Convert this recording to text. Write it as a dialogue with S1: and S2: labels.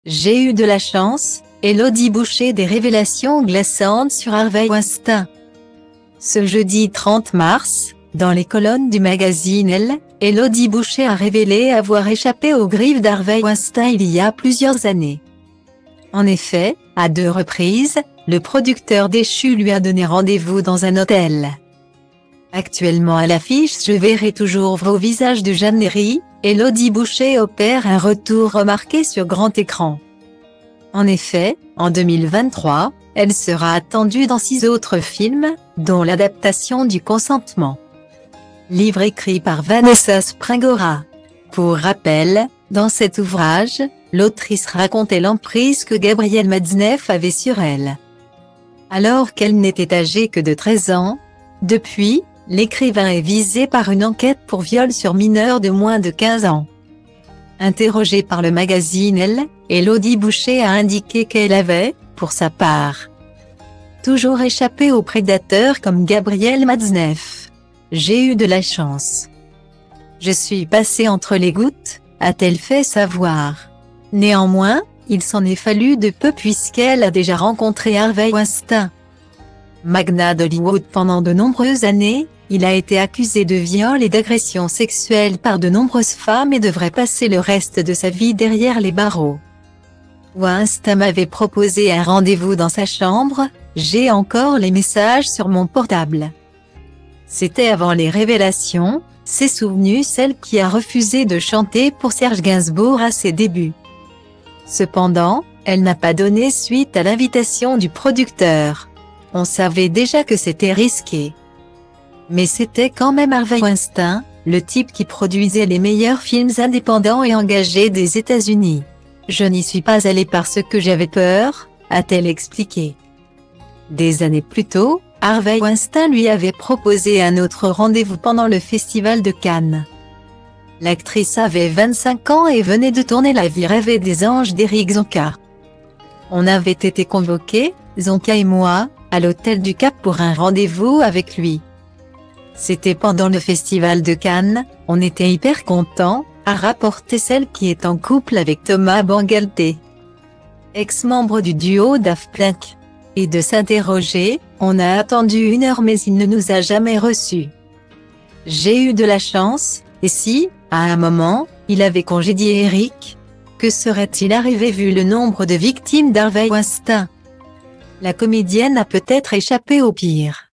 S1: J'ai eu de la chance, Élodie Boucher, des révélations glaçantes sur Harvey Weinstein. Ce jeudi 30 mars, dans les colonnes du magazine Elle, Élodie Boucher a révélé avoir échappé aux griffes d'Harvey Weinstein il y a plusieurs années. En effet, à 2 reprises, le producteur déchu lui a donné rendez-vous dans un hôtel. Actuellement à l'affiche Je verrai toujours vos visages de Jeanne Nery, Élodie Boucher opère un retour remarqué sur grand écran. En effet, en 2023, elle sera attendue dans 6 autres films, dont l'adaptation du Consentement. Livre écrit par Vanessa Springora. Pour rappel, dans cet ouvrage, l'autrice racontait l'emprise que Gabriel Matzneff avait sur elle. Alors qu'elle n'était âgée que de 13 ans. Depuis, l'écrivain est visé par une enquête pour viol sur mineur de moins de 15 ans. Interrogée par le magazine Elle, Élodie Boucher a indiqué qu'elle avait, pour sa part, toujours échappé aux prédateurs comme Gabriel Matzneff. J'ai eu de la chance. Je suis passée entre les gouttes, a-t-elle fait savoir. Néanmoins, il s'en est fallu de peu puisqu'elle a déjà rencontré Harvey Weinstein. Magnat d'Hollywood pendant de nombreuses années, il a été accusé de viol et d'agression sexuelle par de nombreuses femmes et devrait passer le reste de sa vie derrière les barreaux. Weinstein m'avait proposé un rendez-vous dans sa chambre, j'ai encore les messages sur mon portable. C'était avant les révélations, s'est souvenue celle qui a refusé de chanter pour Serge Gainsbourg à ses débuts. Cependant, elle n'a pas donné suite à l'invitation du producteur. On savait déjà que c'était risqué. Mais c'était quand même Harvey Weinstein, le type qui produisait les meilleurs films indépendants et engagés des États-Unis. Je n'y suis pas allée parce que j'avais peur, a-t-elle expliqué. Des années plus tôt, Harvey Weinstein lui avait proposé un autre rendez-vous pendant le festival de Cannes. L'actrice avait 25 ans et venait de tourner La vie rêvée des anges d'Éric Zonka. On avait été convoqués, Zonka et moi, à l'hôtel du Cap pour un rendez-vous avec lui. C'était pendant le festival de Cannes, on était hyper contents, a rapporté celle qui est en couple avec Thomas Bangalter, ex-membre du duo Daft Punk. Et de s'interroger, on a attendu 1 heure mais il ne nous a jamais reçus. J'ai eu de la chance, et si, à un moment, il avait congédié Eric, que serait-il arrivé vu le nombre de victimes d'Harvey Weinstein? La comédienne a peut-être échappé au pire.